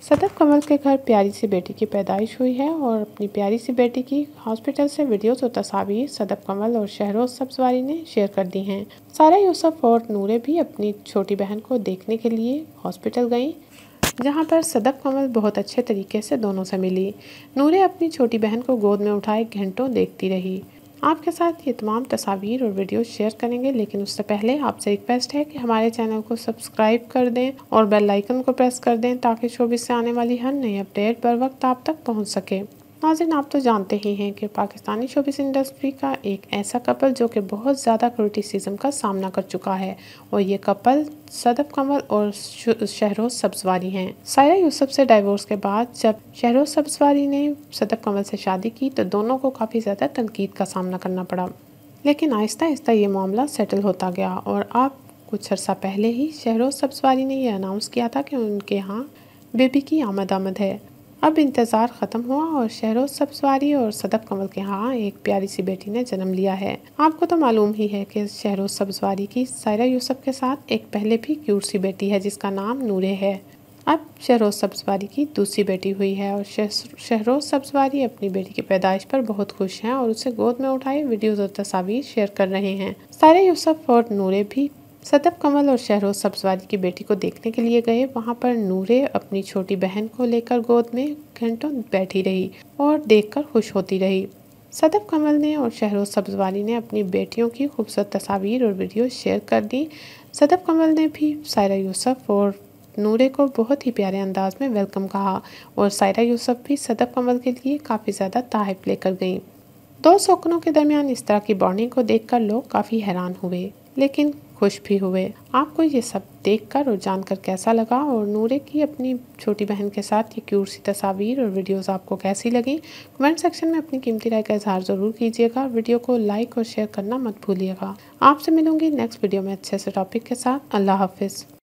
सदफ कमल के घर प्यारी सी बेटी की पैदाइश हुई है और अपनी प्यारी सी बेटी की हॉस्पिटल से वीडियोस और तस्वीर सदफ कमल और शहरोज सब्जवारी ने शेयर कर दी हैं। सारा यूसुफ और नूरे भी अपनी छोटी बहन को देखने के लिए हॉस्पिटल गईं, जहां पर सदफ कमल बहुत अच्छे तरीके से दोनों से मिली। नूरे अपनी छोटी बहन को गोद में उठाए घंटों देखती रही। आपके साथ ये तमाम तस्वीर और वीडियो शेयर करेंगे, लेकिन उससे पहले आपसे रिक्वेस्ट है कि हमारे चैनल को सब्सक्राइब कर दें और बेल आइकन को प्रेस कर दें ताकि शोबिस से आने वाली हर नई अपडेट बर वक्त आप तक पहुंच सके। नाज़रीन, आप तो जानते ही हैं कि पाकिस्तानी शोबिस इंडस्ट्री का एक ऐसा कपल जो कि बहुत ज़्यादा क्रिटिसिज्म का सामना कर चुका है, और ये कपल सदफ कमल और शहरोज सब्जवारी हैं। सायरा यूसुफ से डाइवोर्स के बाद जब शहरोज सब्जवारी ने सदफ कमल से शादी की तो दोनों को काफ़ी ज़्यादा तनकीद का सामना करना पड़ा, लेकिन आहिस्ता आहिस्ता ये मामला सेटल होता गया। और अब कुछ अर्सा पहले ही शहरोज सब्जवारी ने यह अनाउंस किया था कि उनके यहाँ बेबी की आमद है। अब इंतज़ार ख़त्म हुआ और शहरोज सब्जवारी और सदफ कमल के यहाँ एक प्यारी सी बेटी ने जन्म लिया है। आपको तो मालूम ही है कि शहरोज सब्जवारी की सायरा यूसुफ के साथ एक पहले भी क्यूट सी बेटी है जिसका नाम नूरे है। अब शहरोज सब्जवारी की दूसरी बेटी हुई है और शहरोज सब्जवारी अपनी बेटी की पैदाइश पर बहुत खुश हैं और उसे गोद में उठाए वीडियोज़ और तस्वीर शेयर कर रहे हैं। सायरा यूसुफ और नूरे भी सदफ कमल और शहरोज सब्जवारी की बेटी को देखने के लिए गए। वहां पर नूरे अपनी छोटी बहन को लेकर गोद में घंटों बैठी रही और देखकर खुश होती रही। सदफ कमल ने और शहरोज सब्जवारी ने अपनी बेटियों की खूबसूरत तस्वीर और वीडियो शेयर कर दी। सदफ कमल ने भी सायरा यूसुफ और नूरे को बहुत ही प्यारे अंदाज में वेलकम कहा और सायरा यूसुफ भी सदफ कमल के लिए काफ़ी ज़्यादा तारीफ लेकर गईं। दो शौकीनों के दरमियान इस तरह की बॉन्डिंग को देखकर लोग काफ़ी हैरान हुए, लेकिन खुश भी हुए। आपको ये सब देखकर और जानकर कैसा लगा, और नूरे की अपनी छोटी बहन के साथ ये क्यूट सी तस्वीर और वीडियोस आपको कैसी लगी? कमेंट सेक्शन में अपनी कीमती राय का इजहार ज़रूर कीजिएगा। वीडियो को लाइक और शेयर करना मत भूलिएगा। आपसे मिलूंगी नेक्स्ट वीडियो में अच्छे से टॉपिक के साथ। अल्लाह हाफिज़।